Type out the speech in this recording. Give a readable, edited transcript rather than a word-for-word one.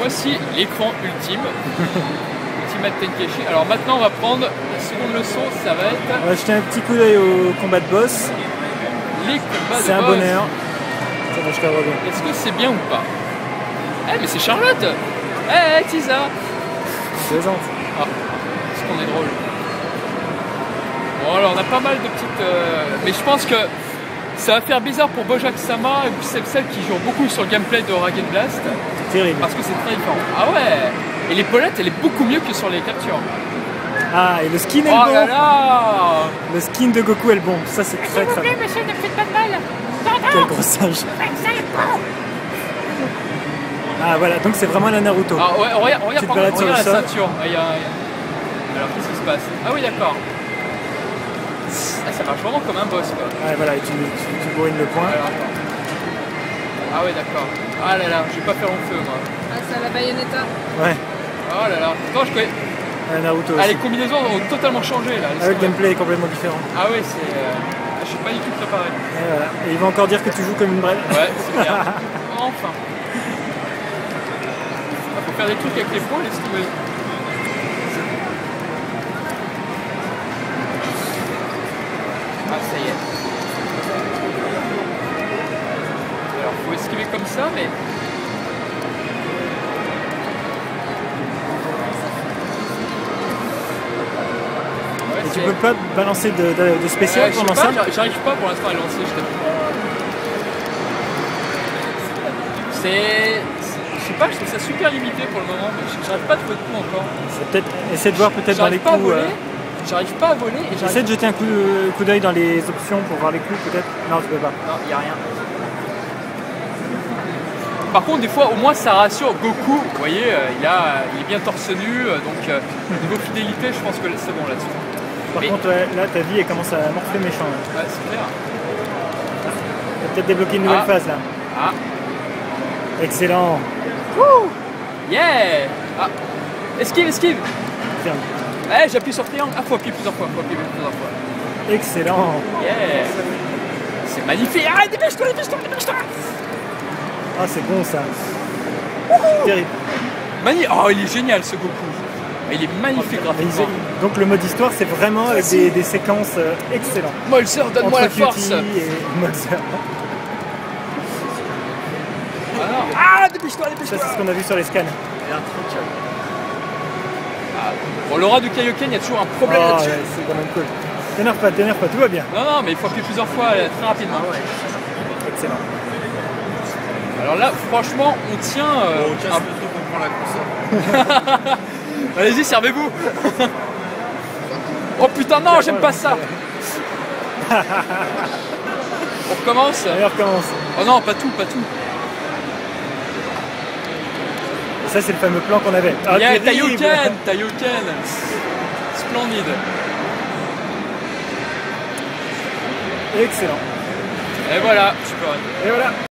voici l'écran ultime. Ultimate Tenkeshi. Alors maintenant on va prendre la seconde leçon, ça va être... On va jeter un petit coup d'œil au combat de boss. Les combats de boss. C'est un bonheur. Ça va, je te reviens. Est-ce que c'est bien ou pas? Eh mais c'est Charlotte. Eh Tisa. Plaisante. Ah, est-ce qu'on est drôle? Bon alors on a pas mal de petites... Mais je pense que ça va faire bizarre pour Bojack Sama et c'est celle qui joue beaucoup sur le gameplay de Ragen Blast. C'est terrible. Parce que c'est très différent. Ah ouais. Et l'épaulette elle est beaucoup mieux que sur les captures. Ah, et le skin est Oh bon. là là. Le skin de Goku est le bon. Ça, c'est très très bon. Monsieur, ne faites pas de mal. Quel gros singe. Ah, voilà, donc c'est vraiment la Naruto. Ah ouais, regarde te balades sur le la sol. ceinture. Alors qu'est-ce qui se passe? Ah oui d'accord. Ah, ça marche vraiment comme un boss quoi. Ouais, voilà, et tu bourrines le point. Alors, attends. Ah ouais d'accord. Ah là là, je vais pas faire long feu moi. Ah, c'est à la Bayonetta. Ouais, Oh là là. Non, je connais. la Naruto Ah, aussi. les combinaisons ont totalement changé là. Ah, le gameplay est complètement différent. Ah ouais, c'est... je suis pas du tout préparé. Et, voilà. Et il va encore dire que tu joues comme une brêle. Ouais, c'est clair. Enfin. Ah, faut faire des trucs avec les poils, laisse tomber. Ah, ça y est. Alors, faut esquiver comme ça, mais... Ouais, Et tu peux pas balancer de spécial je sais pendant pas, ça? j'arrive pas pour l'instant à lancer, je t'avoue. Je sais pas, je trouve ça super limité pour le moment, mais j'arrive pas à trouver de coup encore. C'est peut-être. Essaie de voir peut-être dans les J'arrive pas à coups. voler, j'arrive pas à voler et Essaie j'arrive... de jeter un coup d'œil dans les options pour voir les coups peut-être. Non, tu peux pas. Non, y a rien. Par contre, des fois, au moins ça rassure. Goku, vous voyez, il est bien torse nu, donc niveau fidélité, je pense que c'est bon là-dessus. Par Mais- contre, ouais, là ta vie elle commence à morfler méchant. Là. Ouais, c'est clair. Tu vas peut-être débloquer une nouvelle Ah. phase là. Ah, Excellent. yeah. Ah, esquive. Ferme. Eh, j'appuie sur triangle. Ah, faut appuyer plusieurs fois, Excellent. Yeah. C'est magnifique. Ah, dépêche-toi. Ah, c'est bon ça. Terrible. Oh, il est génial ce Goku. Il est magnifique Mais graphiquement. donc le mode histoire c'est vraiment avec des séquences excellentes. Molzer, donne-moi la Entre force. Cutie et Molzer. Alors. Ah, dépêche-toi. Ça c'est ce qu'on a vu sur les scans. Bon, l'aura du Kaioken, il y a toujours un problème Oh, là-dessus. ouais, c'est quand même cool. T'énerve pas, tout va bien. Non, mais il faut appuyer plusieurs fois très rapidement. Excellent. Alors là, franchement, on tient. On prend la console. Allez-y, servez-vous. Oh putain, non, j'aime pas ça. On recommence. Allez, on recommence. Oh non, pas tout. Ça c'est le fameux plan qu'on avait. Ah, Yeah, terrible. Taioken. Splendide. Excellent. Et voilà, tu peux arrêter. Et voilà.